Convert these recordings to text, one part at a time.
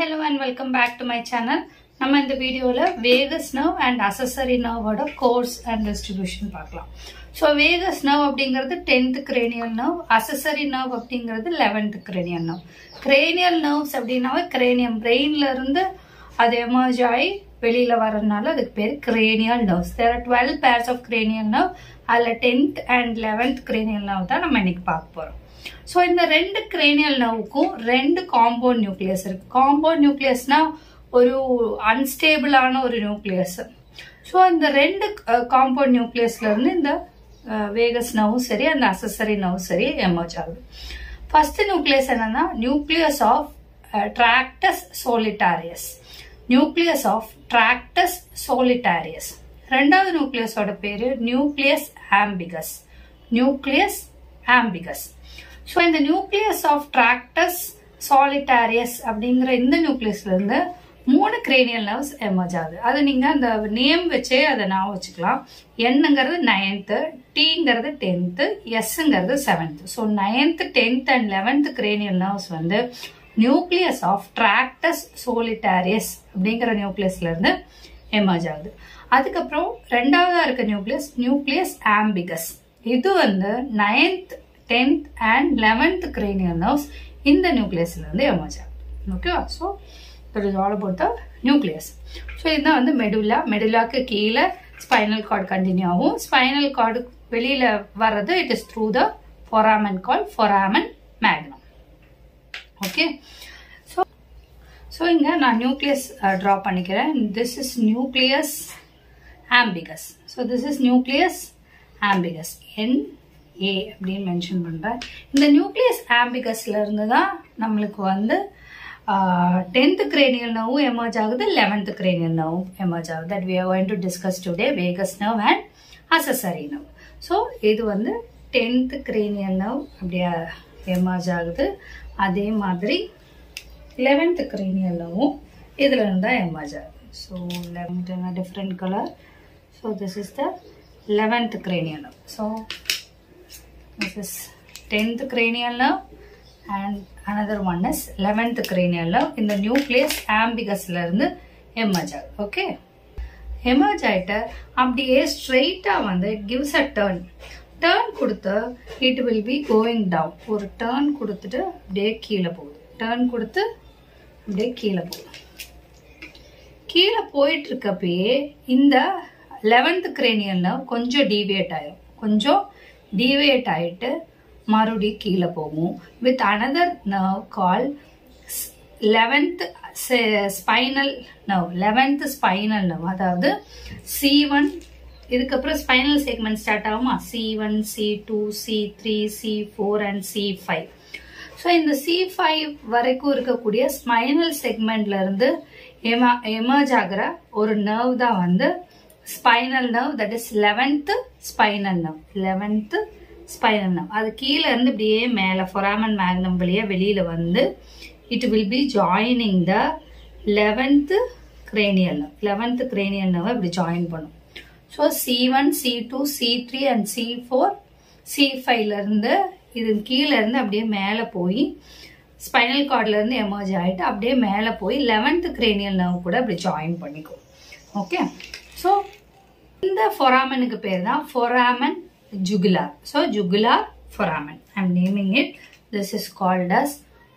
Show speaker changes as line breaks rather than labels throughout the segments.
hello and welcome back to my channel. நம்ம இந்த வீடியோல vagus nerve and accessory nerve ஓட course and distribution பார்க்கலாம். So vagus nerve அப்படிங்கிறது 10th cranial nerve, accessory nerve அப்படிங்கிறது 11th cranial nerve. Cranial nerves அப்படினாவே cranium brainல இருந்து அது emerge ஆகி வெளியில வரதுனால அதுக்கு பேர் cranial nerves. There are 12 pairs of cranial nerve. அதுல 10th and 11th cranial nerve தான் நம்ம இன்னைக்கு பார்க்க போறோம். So இந்த ரெண்டு cranial nerveக்கும் ரெண்டு compound nucleus இருக்கு. Compound nucleusனா ஒரு unstable ஆன ஒரு nucleus. So இந்த ரெண்டு compound nucleusல இருந்து இந்த vagus nerve சரி அந்த accessory nerve சரி emerge ஆகுது. First nucleus என்னன்னா nucleus of tractus solitarius. Nucleus of tractus solitarius. ரெண்டாவது nucleus ஓட பேரு nucleus ambiguous. Nucleus ambiguous. So இந்த nucleus of tractus solitarius அப்படிங்கிற இந்த nucleusல இருந்து மூணு cranial nerves emerge ஆகுது. அது நீங்க அந்த நேம் வச்சே அதை நான் வச்சுக்கலாம். Nங்கிறது 9th, Tங்கிறது 10th, Sங்கிறது 7th. So 9th, 10th and 11th cranial nerves வந்து nucleus of tractus solitarius அப்படிங்கிற nucleusல இருந்து emerge ஆகுது. அதுக்கப்புறம் ரெண்டாவதா இருக்க nucleus ambiguous. இது வந்து 9th, 10th and 11th cranial nerves இந்த nucleusல இருந்து emerge ஆகுது. Okay, so that is all about the nucleus. So இதுதான் வந்து medulla. Medullaக்கு கீழே spinal cord continue ஆகும். Spinal cord வெளியில வர்றது it is through the foramen called foramen magnum. Okay. So இங்க நான் nucleus draw பண்ணிக்கிறேன். This is nucleus ambiguous. So this is nucleus ambiguous. NA அப்படின்னு மென்ஷன் பண்றேன். இந்த nucleus ambiguousல இருந்து தான் நம்மளுக்கு வந்து 10th cranial nerve emerge ஆகுது, 11th cranial nerve emerge ஆகுது. That we are going to discuss today, vagus nerve and accessory nerve. So இது வந்து 10th cranial nerve அப்படியே emerge ஆகுது. அதே மாதிரி 11th cranial nerve இதுல இருந்து தான் emerge ஆகுது. So 11th in a different color. So this is the 11th cranial nerve. So this is 10th cranial nerve and another one is 11th cranial nerve. In the nucleus ambiguous la irundhu emerge ஆகுது. Okay, emerge ஆயிட்டு அப்படியே straight ஆ வந்து it gives a turn. Turn கொடுத்து it will be going down. ஒரு turn கொடுத்துட்டு அப்படியே கீழே போகுது. Turn கொடுத்து அப்படியே கீழே போகுது. கீழே போயிட்டு இருக்கப்பயே இந்த 11th cranial nerve கொஞ்சம் deviate ஆயிடும். கொஞ்சம் deviate ஆயிட்டு மறுபடி கீழே போகும். With another nerve called 11th spinal nerve. 11th spinal nerve. அதாவது C1 இதுக்கப்புறம் spinal segment ஸ்டார்ட் ஆகுமா? C1, C2, C3, C4 and C5. So இந்த C5 வரைக்கும் இருக்கக்கூடிய spinal segmentல இருந்து emerge ஆகிற ஒரு nerve தான் வந்து spinal nerve, that is 11th spinal nerve. 11th spinal nerve. அது கீழே இருந்து இப்படியே மேலே foramen magnum வழியா வெளியில வந்து it will be joining the 11th cranial nerve. 11th cranial nerve இப்படி join பண்ணும். So C1, C2, C3 and C4, C5ல இருந்து இது கீழே இருந்து அப்படியே மேலே போய் spinal cordல இருந்து emerge ஆயிட்டு அப்படியே மேலே போய் 11th cranial nerve கூட அப்படி join பண்ணிக்கும். Okay. So இந்த foramenக்கு பேர் தான் foramen jugular. So jugular foramen. I am naming it. This is called as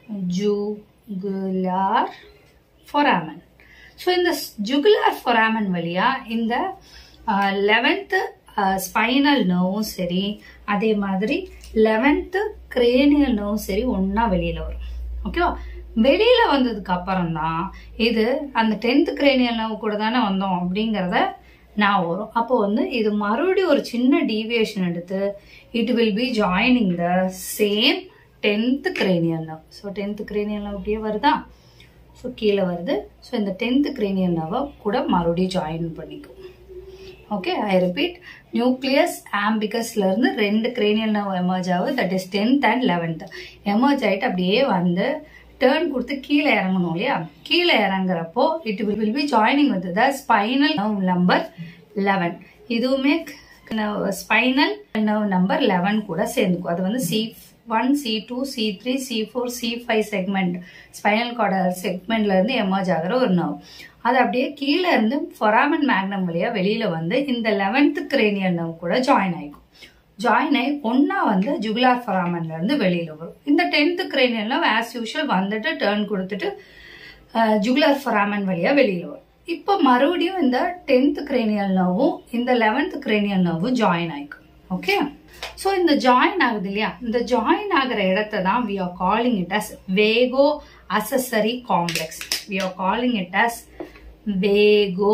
jugular foramen. So in the jugular foramen வழியா இந்த 11th spinal nerve சரி அதே மாதிரி 11th cranial nerve சரி ஒன்னா வெளியில வரும். ஓகேவா? வெளியில வந்ததுக்கு அப்புறம் தான் இது அந்த 10th cranial nerve கூட தானே வந்தோம் அப்படிங்கறத நான் வரும். அப்போ வந்து இது மறுபடியும் ஒரு சின்ன deviation எடுத்து it will be joining the same 10th cranial nerve. So 10th cranial nerve அப்படியே வருதா? So கீழே வருது. So இந்த 10th cranial nerve கூட மறுபடியும் join பண்ணிக்கும். Okay, I repeat, nucleus ambiguousல இருந்து ரெண்டு cranial nerve emerge ஆகுது, that is 10th and 11th. emerge ஆயிட்டு அப்படியே வந்து turn கொடுத்து கீழே இறங்கணும் இல்லையா? கீழே இறங்குறப்போ it will be joining with the spinal nerve number 11. இதுவுமே ஸ்பைனல் நர்வ் நம்பர் 11 கூட சேர்ந்துக்கும். அது வந்து C1, C2, C3, C4, C5 segment spinal cord செக்மெண்ட்ல இருந்து எமர்ஜ் ஆகிற ஒரு நர்வ். அது அப்படியே கீழே இருந்து ஃபொராமன் மேக்னம் வழியா வெளியில வந்து இந்த 11th கிரேனியல் நர்வ் கூட ஜாயின் ஆயிக்கும். ஜாயின் ஆகி ஒன்னா வந்து ஜுகுலார் ஃபொராமன்ல இருந்து வெளியில வரும். இந்த 10th cranial nerve as usual வந்துட்டு டர்ன் கொடுத்துட்டு ஜுகுலார் ஃபொராமன் வழியா வெளியில வரும். இப்போ மறுபடியும் இந்த 10th கிரேனியல் நர்வும் இந்த 11th கிரேனியல் நர்வும் ஜாயின் ஆயிக்கும். ஓகே, ஸோ இந்த ஜாயின் ஆகுது இல்லையா, இந்த ஜாயின் ஆகிற இடத்தை தான் we are calling it as vago accessory complex. We are calling it as vago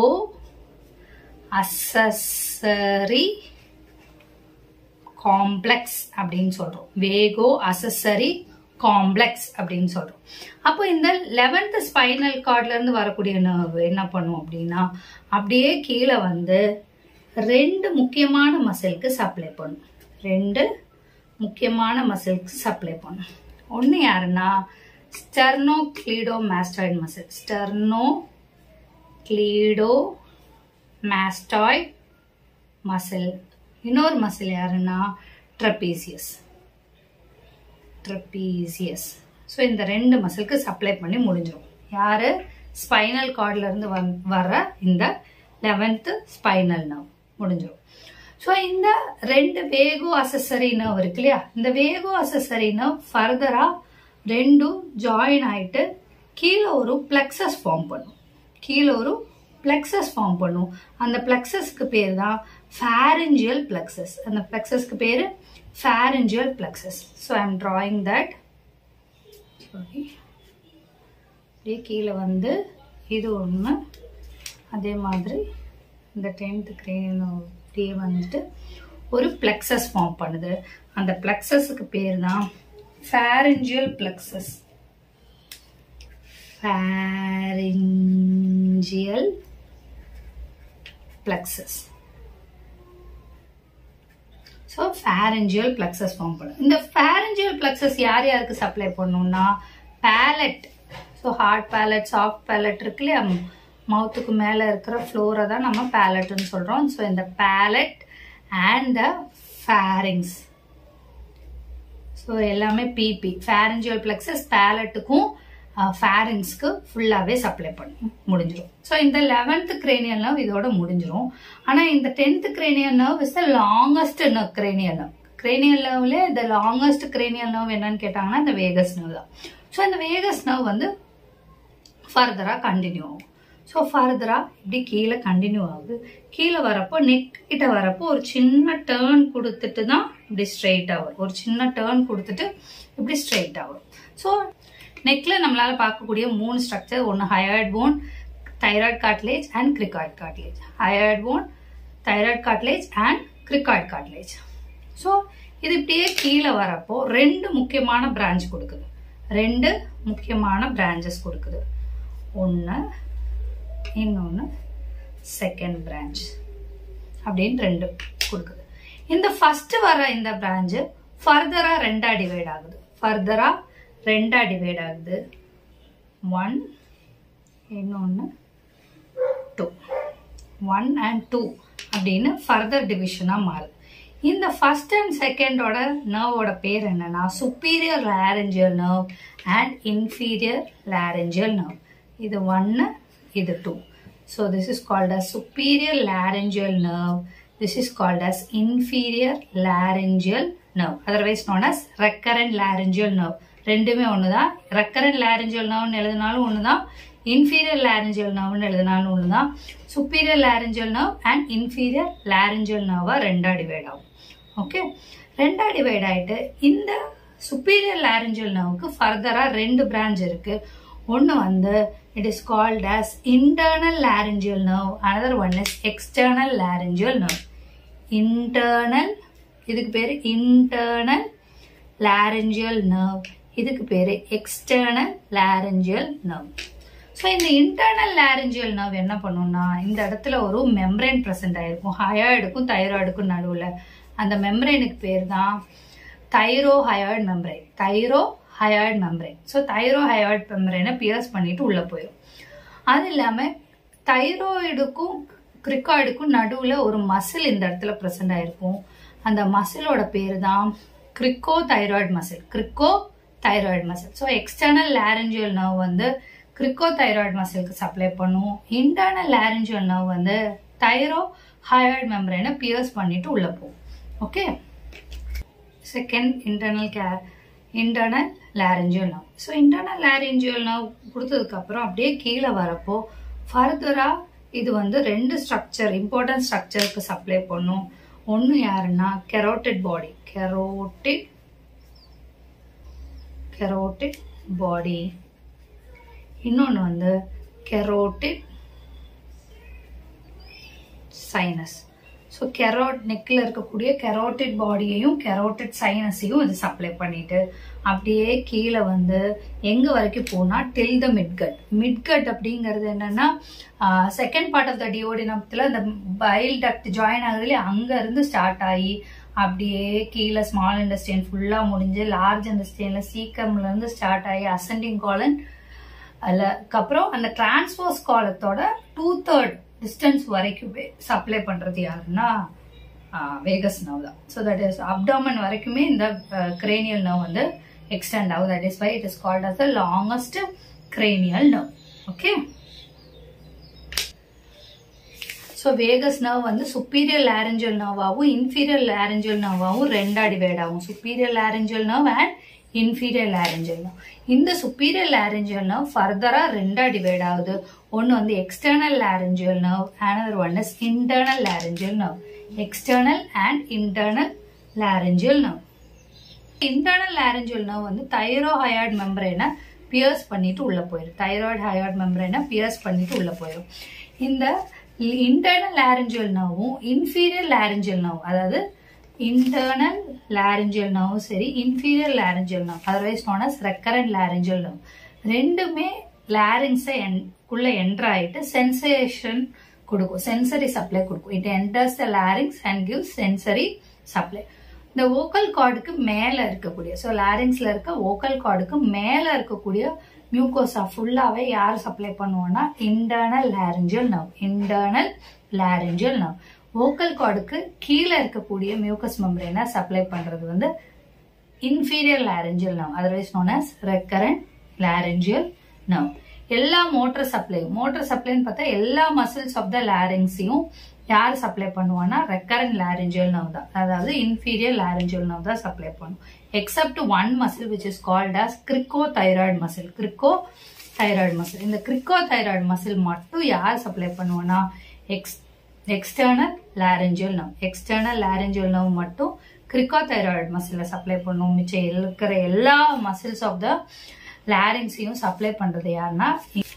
accessory complex அப்படின்னு சொல்றோம். vago accessory காம்ப்ளெக்ஸ் அப்படின்னு சொல்றோம். அப்போ இந்த 11th ஸ்பைனல் கார்ட்ல இருந்து வரக்கூடிய நர்வ் என்ன பண்ணும் அப்படின்னா அப்படியே கீழே வந்து 2 முக்கியமான மசிலுக்கு சப்ளை பண்ணும். 2 முக்கியமான மசிலுக்கு சப்ளை பண்ணும். ஒன்னு யாருன்னா ஸ்டெர்னோக்ளீடோமாஸ்டாய்டு மசில். Sternocleidomastoid muscle. இன்னொரு மசில் யாருன்னா ட்ரெபீசியஸ். ஸோ இந்த 2 மசிலுக்கு சப்ளை பண்ணி முடிஞ்சிடும். யாரு? ஸ்பைனல் கார்ட்ல இருந்து வர்ற இந்த 11th ஸ்பைனல் நர்வ் முடிஞ்சிடும். ஸோ இந்த 2 வேகோ அசசரி நர்வ் இருக்கு இல்லையா, இந்த வேகோ அசசரி நர்வ் ஃபர்தரா 2ம் ஜாயின் ஆயிட்டு கீழே ஒரு பிளெக்சஸ் ஃபார்ம் பண்ணும். அந்த பிளெக்சஸ்க்கு பேர் தான் pharyngeal plexus. அந்த பிளெக்சஸ்க்கு பேரு pharyngeal plexus. So I am drawing that. அப்படியே கீழே வந்து இது ஒன்று, அதே மாதிரி இந்த 10th கிரேனியல் அப்படியே வந்துட்டு ஒரு பிளெக்சஸ் ஃபார்ம் பண்ணுது. அந்த பிளெக்சஸ்க்கு பேர் தான் pharyngeal plexus. pharyngeal plexus. ஸோ pharyngeal plexus ஃபார்ம் பண்ணும். இந்த pharyngeal plexus யார் யாருக்கு சப்ளை பண்ணணும்னா palate. So hard palate, soft palate இருக்கு இல்லையா, மவுத்துக்கு மேலே இருக்கிற ஃப்ளோரை தான் நம்ம பேலட்னு சொல்கிறோம். ஸோ இந்த palate and the pharynx, so எல்லாமே பிபி. pharyngeal plexus பேலட்டுக்கும் ஃபேரிங்ஸ்க்கு ஃபுல்லாகவே சப்ளை பண்ணி முடிஞ்சிடும். ஸோ இந்த 11th கிரேனியல் நர்வ் இதோட முடிஞ்சிடும். ஆனால் இந்த 10th cranial nerve is the longest cranial nerve. Cranial நர்வ்ல இந்த லாங்கஸ்ட் கிரேனியல் நர்வ் என்னன்னு கேட்டாங்கன்னா இந்த வேகஸ் நர்வ் தான். ஸோ இந்த வேகஸ் நர்வ் வந்து ஃபர்தராக கண்டினியூ ஆகும். ஸோ ஃபர்தராக இப்படி கீழே கண்டினியூ ஆகுது. கீழே வரப்போ நெக் கிட்ட வரப்போ ஒரு சின்ன டேர்ன் கொடுத்துட்டு தான் இப்படி ஸ்ட்ரெயிட்டாக வரும். ஒரு சின்ன டேர்ன் கொடுத்துட்டு இப்படி ஸ்ட்ரெயிட்டாக வரும். ஸோ நெக்ல நம்மளால பார்க்கக்கூடிய 3 ஸ்ட்ரக்சர். ஒன்று hyoid bone, thyroid cartilage and cricoid cartilage. Hyoid bone, thyroid cartilage and cricoid cartilage. So இது இப்படியே கீழே வரப்போ 2 முக்கியமான பிரான்ச் கொடுக்குது. 2 முக்கியமான பிரான்ச்சஸ் கொடுக்குது. ஒன்று, இன்னொன்று செகண்ட் பிரான்ச் அப்படின்னு 2 கொடுக்குது. இந்த ஃபர்ஸ்ட் வர இந்த பிரான்ச் ஃபர்தரா 2ஆ டிவைட் ஆகுது. 1, இன்னொன்று 2. 1 and 2 அப்படின்னு ஃபர்தர் டிவிஷனா மாறுது. இந்த ஃபர்ஸ்ட் அண்ட் செகண்டோட நர்வோட பேர் என்னன்னா superior laryngeal nerve and inferior laryngeal nerve. இது 1, இது 2. So this is called as superior laryngeal nerve. This is called as inferior laryngeal nerve, otherwise known as recurrent laryngeal nerve. ரெண்டுமே ஒண்ணுதான். recurrent laryngeal nerve எழுதினாலும் ஒண்ணுதான், inferior laryngeal nerve எழுதினாலும் ஒண்ணுதான். superior laryngeal nerve and inferior laryngeal nerve ரெண்டா divide ஆகும். Okay, ரெண்டா divide ஆயிட்டு இந்த superior laryngeal nerveக்கு ஃபர்தரா 2 பிரான்ச் இருக்கு. ஒன்னு வந்து it is called as internal laryngeal nerve, another one is external laryngeal nerve. internal, இதுக்கு பேரு internal laryngeal nerve, இதுக்கு பேரு external laryngeal nerve. ஸோ இந்த internal laryngeal nerve என்ன பண்ணும்னா இந்த இடத்துல ஒரு மெம்பரேன் பிரசன்ட் ஆயிருக்கும் ஹயோய்டுக்கும் தைராய்டுக்கும் நடுவில். அந்த மெம்பரேனுக்கு பேர் தான் thyrohyoid membrane. Thyrohyoid membrane. So thyrohyoid மெம்பரேனை பியர்ஸ் பண்ணிட்டு உள்ள போயிடும். அது இல்லாமல் தைராய்டுக்கும் கிரிக்காய்டுக்கும் நடுவுல ஒரு மசில் இந்த இடத்துல பிரசன்ட் ஆயிருக்கும். அந்த மசிலோட பேரு தான் cricothyroid muscle. Cricothyroid muscle. So external laryngeal nerve வந்து கிரிக்கோதைராய்டு மசிலுக்கு சப்ளை பண்ணும். இன்டர்னல் லாரஞ்சியல் நர்வ் வந்து தைரோஹாய்டு மெம்பரேனை பியர்ஸ் பண்ணிட்டு உள்ள போகும். Okay. Second internal laryngeal nerve. So internal laryngeal nerve கொடுத்ததுக்கு அப்புறம் அப்படியே கீழே வரப்போ ஃபர்தரா இது வந்து 2 ஸ்ட்ரக்சர், இம்பார்ட்டன்ட் ஸ்ட்ரக்சருக்கு சப்ளை பண்ணும். ஒன்னு யாருன்னா கெரோட்டிட் பாடி. கெரோட்டிட் பாடி. இன்னொன்னு வந்து கெரோட்டிட் சைனஸ். ஸோ நெக்ல இருக்கக்கூடிய கெரோட்டிட் பாடியையும் கெரோட்டிட் சைனஸையும் இது சப்ளை பண்ணிட்டு அப்படியே கீழே வந்து எங்க வரைக்கும் போனா டில் த மிட்கட். மிட்கட் அப்படிங்கிறது என்னன்னா செகண்ட் பார்ட் ஆஃப் த டியோடினத்துல இந்த பைல் டக்ட் ஜாயின் ஆகுதுல, அங்க இருந்து ஸ்டார்ட் ஆகி அப்படியே கீழே ஸ்மால் இன்டெஸ்டைன் ஃபுல்லா முடிஞ்சு லார்ஜ் இன்டெஸ்டைன்ல சீக்கம்ல இருந்து ஸ்டார்ட் ஆகி அசெண்டிங் காலன், அதுக்கப்புறம் அந்த டிரான்ஸ்வர்ஸ் காலத்தோட 2/3 டிஸ்டன்ஸ் வரைக்கும் சப்ளை பண்றது யாருன்னா வேகஸ் நர்வ் தான். ஸோ தட் இஸ் அப்டாமன் வரைக்குமே இந்த கிரேனியல் நர்வ் வந்து எக்ஸ்டெண்ட் ஆகும். That is why it is called as the longest cranial nerve. Okay. So vagus nerve வந்து சுப்பீரியர் லாரஞ்சியல் நர்வாவும் இன்ஃபீரியர் லாரஞ்சியல் நர்வாவும் 2ஆ டிவைட் ஆகும். Superior laryngeal nerve and inferior laryngeal nerve. இந்த superior laryngeal nerve further 2ஆ divide ஆகுது. ஒன்னு வந்து external laryngeal nerve, another one is internal laryngeal nerve. External and internal laryngeal nerve. Internal laryngeal nerve வந்து thyroid membrane pierce பண்ணிட்டு உள்ள போயிடும். thyroid membrane pierce பண்ணிட்டு உள்ள போயிடும். இந்த internal laryngeal nerve inferior laryngeal nerve, அதாவது internal laryngeal nerve சரி, inferior laryngeal nerve, otherwise known as recurrent laryngeal nerve, ரெண்டுமே larynx குள்ள என்டர் ஆயிட்டு sensation கொடுக்கும், sensory supply கொடுக்கும். It enters the larynx and gives sensory supply. இந்த vocal cordக்கு மேல இருக்கக்கூடிய, so larynxல இருக்க vocal cordக்கு மேல இருக்கக்கூடிய mucosa ஃபுல்லாவே யார் சப்ளை பண்ணுவோம்னா internal laryngeal nerve. internal laryngeal nerve. vocal cordக்கு கீழே இருக்கக்கூடிய mucous membrane சப்ளை பண்றது வந்து inferior laryngeal nerve, otherwise known as recurrent laryngeal nerve. எல்லா மோட்டர் சப்ளைன்னு பார்த்தா எல்லா மசில்ஸ் ஆஃப் த லாரிங்ஸையும் யார் சப்ளை பண்ணுவான்னா ரெக்கரண்ட் லாரிஞ்சியல் நர்வ் தான், அதாவது இன்ஃபீரியர் லாரிஞ்சியல் நர்வ் தான் சப்ளை பண்ணும். Except one muscle which is called as cricothyroid muscle. Cricothyroid muscle, இந்த கிரிக்கோதைராய்டு மசில் மட்டும் யார் சப்ளை பண்ணுவோம்னா external laryngeal nerve. External laryngeal nerve மட்டும் கிரிக்கோதைராய்டு மசில சப்ளை பண்ணும். மிச்சம் இருக்கிற எல்லா மசில்ஸ் ஆஃப் த லாரிங்ஸையும் சப்ளை பண்றது யாருன்னா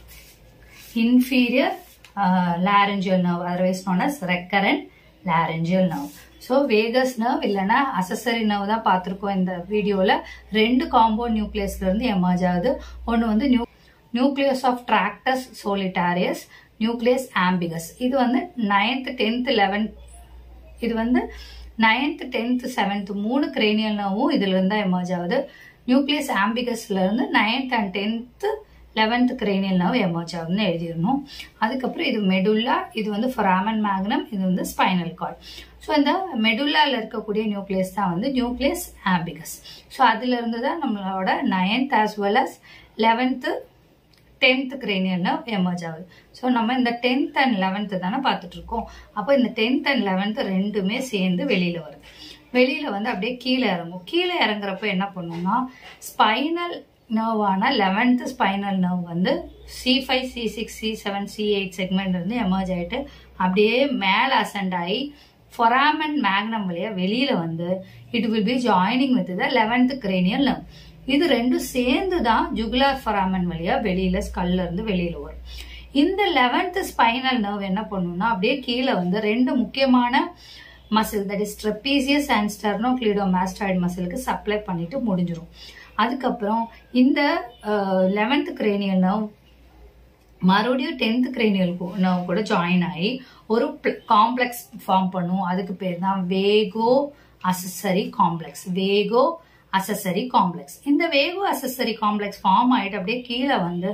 inferior laryngeal nerve, otherwise known as recurrent laryngeal nerve. So vagus nerve இல்லனா accessory nerve தான் பார்த்திருக்கோம் இந்த வீடியோல. ரெண்டு காம்பவுண்ட் நியூக்ளியஸ்ல இருந்து எமர்ஜ் ஆகுது. ஒன்னு வந்து nucleus of tractus solitarius, nucleus ambiguus. இது வந்து 9th 10th 11th, இது வந்து 9th 10th 7th மூணு கிரேனியல் நர்வும் இதுல இருந்தா எமர்ஜ் ஆகுது. நியூக்ளியஸ் ஆம்பிகஸ்ல இருந்து 9th and 10th 11th cranial nerve emerge ஆகுதுன்னு எழுதிடணும். அதுக்கப்புறம் இது மெடுல்லா, இது வந்து ஃபொராமன் மேக்னம், இது வந்து ஸ்பைனல் கார்ட். ஸோ இந்த மெடுல்லால இருக்கக்கூடிய நியூக்ளியஸ் தான் வந்து நியூக்ளியஸ் ஆம்பிகஸ். ஸோ அதுல இருந்து தான் நம்மளோட 9th as well as 11th 10th cranial nerve emerge ஆகுது. ஸோ நம்ம இந்த 10th and 11th தானே பார்த்துட்டு இருக்கோம். அப்போ இந்த 10th and 11th ரெண்டுமே சேர்ந்து வெளியில வருது. வெளியில வந்து அப்படியே கீழே இறங்கும். கீழே இறங்குறப்ப என்ன பண்ணுவோம்னா ஸ்பைனல் நர்வான 11th ஸ்பைனல் நர்வ் வந்து C5 C6 C7 C8 segment இருந்து எமர்ஜ் ஆயிட்டு அப்படியே மேல அசெண்ட் ஆகி ஃபொராமன் மேக்னம் வழியா வெளியில வந்து it will be joining with the 11th cranial nerve. இது ரெண்டும் சேர்ந்து தான் ஜுகுலார் ஃபொராமன் வழியா வெளியில ஸ்கல்ல இருந்து வெளியில வரும். இந்த 11th ஸ்பைனல் நர்வ் என்ன பண்ணும்னா அப்படியே கீழே வந்து ரெண்டு முக்கியமான muscle, that is trapezius and sternocleidomastoid மசிலுக்கு சப்ளை பண்ணிட்டு முடிஞ்சிடும். அதுக்கப்புறம் இந்த 11th கிரேனியல் நர்வ் மறுபடியும் 10th கிரேனியல் நர்வ் கூட ஜாயின் ஆகி ஒரு காம்ப்ளெக்ஸ் ஃபார்ம் பண்ணும். அதுக்கு பேர் தான் வேகோ அசெசரி காம்ப்ளெக்ஸ். வேகோ அசெசரி காம்ப்ளெக்ஸ். இந்த வேகோ அசெசரி காம்ப்ளெக்ஸ் ஃபார்ம் ஆயிட்டு அப்படியே கீழே வந்து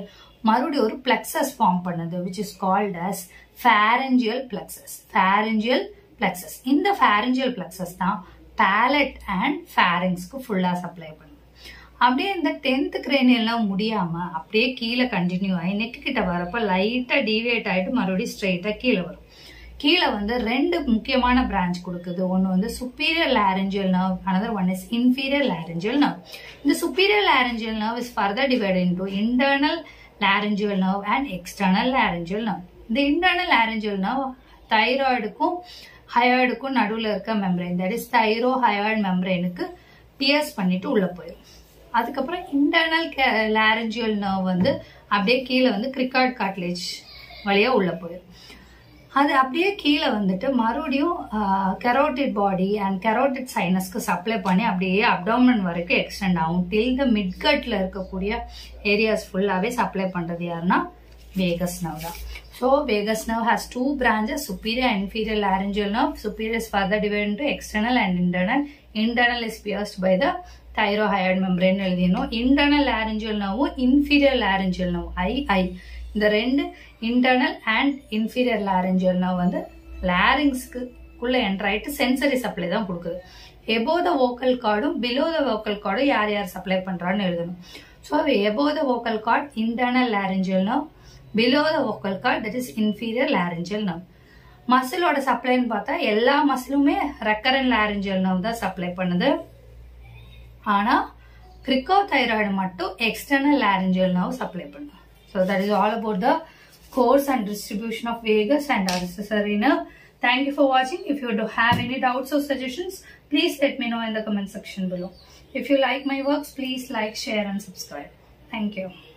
மறுபடியும் ஒரு plexus ஃபார்ம் பண்ணுது which is called as pharyngeal plexus. Pharyngeal plexus. இந்த pharyngeal plexus தான் palate and pharynxக்கு ஃபுல்லா சப்ளை பண்ணும். அப்படியே இந்த 10th cranial nerve முடியாம அப்படியே கீழே கண்டினியூ ஆகி நெக் கிட்ட வரப்ப லைட்டா டீவியேட் ஆயிட்டு மறுபடியும் ஸ்ட்ரெயிட்டா கீழே வரும். கீழே வந்து ரெண்டு முக்கியமான பிரான்ச் கொடுக்குது. ஒன்னு வந்து superior laryngeal nerve, another one is inferior laryngeal nerve. இந்த superior laryngeal nerve is further divided into internal laryngeal nerve and external laryngeal nerve. இந்த internal laryngeal nerve தைராய்டுக்கும் ஹயோய்டுக்கும் நடுவுல இருக்க மெம்பரேன், that is thyrohyoid membraneக்கு பியர்ஸ் பண்ணிட்டு உள்ள போயிடும். அதுக்கப்புறம் இன்டர்னல் லாரஞ்சியல் நர்வ் வந்து அப்படியே கீழே வந்து கிரிகார்ட் கார்ட்லேஜ் வழியா உள்ள போயிடும். அது அப்படியே கீழே வந்துட்டு மறுபடியும் கெரோட்டிட் பாடி அண்ட் கெரோட்டிட் சைனஸ்க்கு சப்ளை பண்ணி அப்படியே அப்டாமன் வரைக்கும் எக்ஸ்டெண்ட் ஆகும். டில் த மிட்கட்ல இருக்கக்கூடிய ஏரியாஸ் ஃபுல்லாவே சப்ளை பண்றது யாருன்னா வேகஸ் நர்வ் தான். So vagus nerve has two branches, superior and inferior laryngeal nerve. Superior is further divided into external and internal. Internal is pierced by the thyrohyoid membrane. Internal laryngeal nerve, inferior laryngeal nerve, I. இந்த ரெண்டு internal and inferior laryngeal nerve வந்து larynxக்கு குள்ள enter ஆயிட்டு sensory supply தான் கொடுக்குது. above the vocal cordum below the vocal cordum யார் supply பண்றான்னு எழுதணும். So above the vocal cord internal laryngeal nerve, below the vocal cord that is inferior laryngeal nerve. மசிலோட சப்ளைன்னு பார்த்தா எல்லா மசிலுமே ரெக்கரண்ட் laryngeal nerve தான் சப்ளை பண்ணுது. ஆனா கிரிக்கோதைராய்டு மட்டும் external laryngeal nerve சப்ளை பண்ணுது. So that is all about the course and distribution of vagus and accessory nerve. Thank you for watching. If you do have any doubts or suggestions, please let me know in the comment section below. If you like my works, please like, share and subscribe. Thank you.